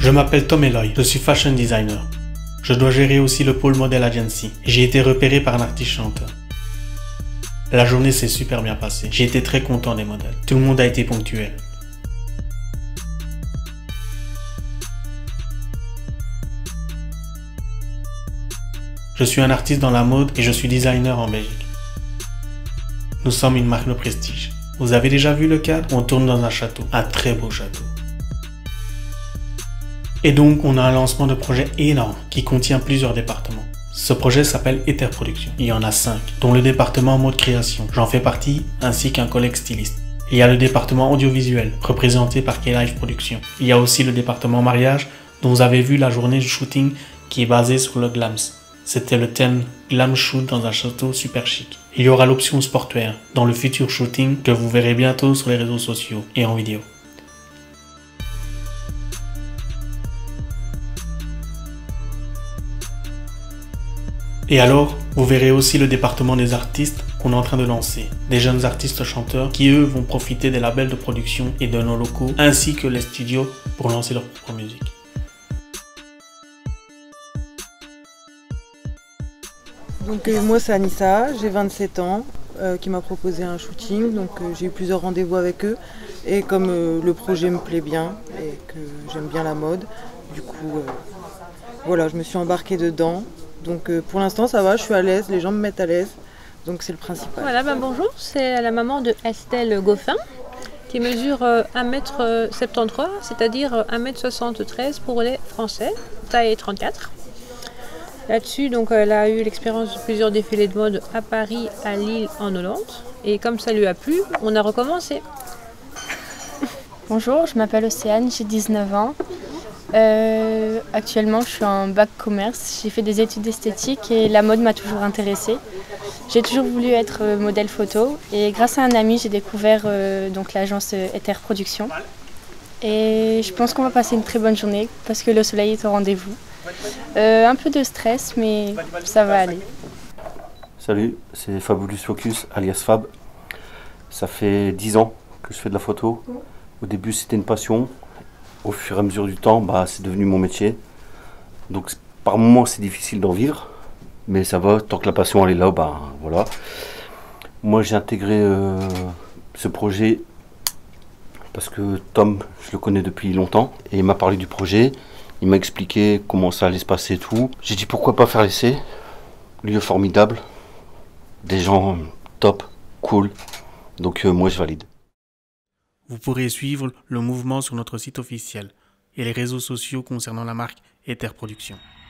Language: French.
Je m'appelle Tom Eloy, je suis fashion designer. Je dois gérer aussi le pôle Model Agency. J'ai été repéré par un artiste chanteur. La journée s'est super bien passée. J'ai été très content des modèles. Tout le monde a été ponctuel. Je suis un artiste dans la mode et je suis designer en Belgique. Nous sommes une marque de prestige. Vous avez déjà vu le cadre? On tourne dans un château, un très beau château. Et donc, on a un lancement de projet énorme qui contient plusieurs départements. Ce projet s'appelle Ether Production. Il y en a 5, dont le département mode création. J'en fais partie, ainsi qu'un collègue styliste. Il y a le département audiovisuel, représenté par K-Live Production. Il y a aussi le département mariage, dont vous avez vu la journée de shooting qui est basée sur le Glams. C'était le thème Glam Shoot dans un château super chic. Il y aura l'option sportwear dans le futur shooting que vous verrez bientôt sur les réseaux sociaux et en vidéo. Et alors, vous verrez aussi le département des artistes qu'on est en train de lancer. Des jeunes artistes chanteurs qui eux vont profiter des labels de production et de nos locaux ainsi que les studios pour lancer leur propre musique. Donc moi c'est Anissa, j'ai 27 ans, qui m'a proposé un shooting, donc j'ai eu plusieurs rendez-vous avec eux et comme le projet me plaît bien et que j'aime bien la mode, du coup voilà, je me suis embarquée dedans. Donc pour l'instant ça va, je suis à l'aise, les gens me mettent à l'aise, donc c'est le principal. Voilà, bonjour, c'est la maman de Estelle Goffin qui mesure 1m73, c'est-à-dire 1m73 pour les Français, taille 34. Là-dessus, donc, elle a eu l'expérience de plusieurs défilés de mode à Paris, à Lille, en Hollande. Et comme ça lui a plu, on a recommencé. Bonjour, je m'appelle Océane, j'ai 19 ans. Actuellement, je suis en bac commerce. J'ai fait des études d'esthétique et la mode m'a toujours intéressée. J'ai toujours voulu être modèle photo et grâce à un ami, j'ai découvert donc l'agence Ether Production. Et je pense qu'on va passer une très bonne journée parce que le soleil est au rendez-vous. Un peu de stress, mais ça va aller. Salut, c'est Fabulous Focus, alias Fab. Ça fait 10 ans que je fais de la photo. Au début, c'était une passion. Au fur et à mesure du temps, c'est devenu mon métier. Donc, par moments, c'est difficile d'en vivre. Mais ça va, tant que la passion elle est là, voilà. Moi, j'ai intégré ce projet parce que Tom, je le connais depuis longtemps. Et il m'a parlé du projet. Il m'a expliqué comment ça allait se passer et tout. J'ai dit pourquoi pas faire l'essai. Lieu formidable. Des gens top, cool. Donc moi je valide. Vous pourrez suivre le mouvement sur notre site officiel et les réseaux sociaux concernant la marque Ether Production.